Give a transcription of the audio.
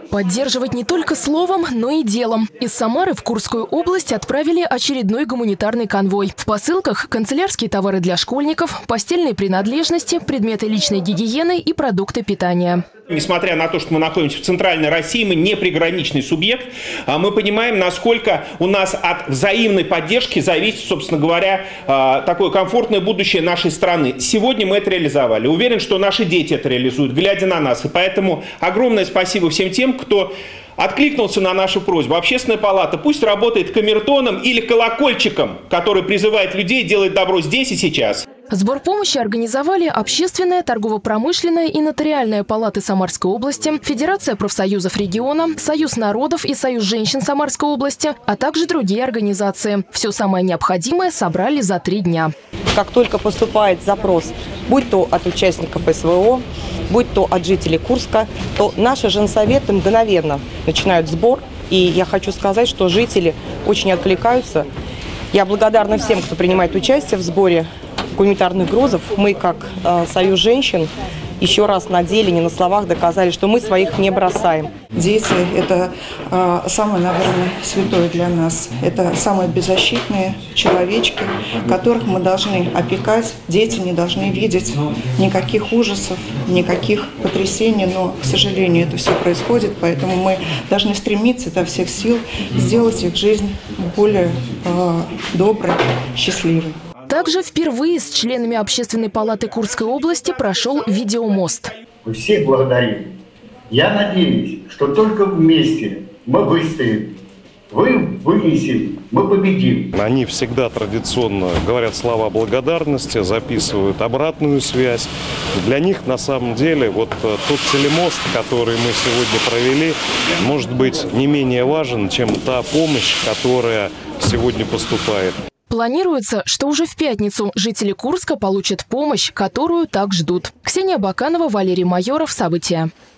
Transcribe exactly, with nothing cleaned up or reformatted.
Поддерживать не только словом, но и делом. Из Самары в Курскую область отправили очередной гуманитарный конвой. В посылках канцелярские товары для школьников, постельные принадлежности, предметы личной гигиены и продукты питания. Несмотря на то, что мы находимся в центральной России, мы не приграничный субъект, мы понимаем, насколько у нас от взаимной поддержки зависит, собственно говоря, такое комфортное будущее нашей страны. Сегодня мы это реализовали. Уверен, что наши дети это реализуют, глядя на нас. И поэтому огромное спасибо всем тем, кто откликнулся на нашу просьбу. Общественная палата пусть работает камертоном или колокольчиком, который призывает людей делать добро здесь и сейчас. Сбор помощи организовали Общественная, торгово-промышленная и нотариальная палаты Самарской области, Федерация профсоюзов региона, Союз народов и Союз женщин Самарской области, а также другие организации. Все самое необходимое собрали за три дня. Как только поступает запрос, будь то от участников эс вэ о, будь то от жителей Курска, то наши женсоветы мгновенно начинают сбор. И я хочу сказать, что жители очень откликаются. Я благодарна всем, кто принимает участие в сборе гуманитарных грузов. Мы, как э, Союз женщин, еще раз на деле, не на словах, доказали, что мы своих не бросаем. Дети – это э, самое, наверное, святое для нас. Это самые беззащитные человечки, которых мы должны опекать. Дети не должны видеть никаких ужасов, никаких потрясений, но, к сожалению, это все происходит, поэтому мы должны стремиться изо всех сил сделать их жизнь более э, доброй, счастливой. Также впервые с членами Общественной палаты Курской области прошел видеомост. Всех благодарю. Я надеюсь, что только вместе мы выстоим. Вы вынесем, мы победим. Они всегда традиционно говорят слова благодарности, записывают обратную связь. Для них на самом деле вот тот телемост, который мы сегодня провели, может быть не менее важен, чем та помощь, которая сегодня поступает. Планируется, что уже в пятницу жители Курска получат помощь, которую так ждут. Ксения Баканова, Валерий Майоров. События.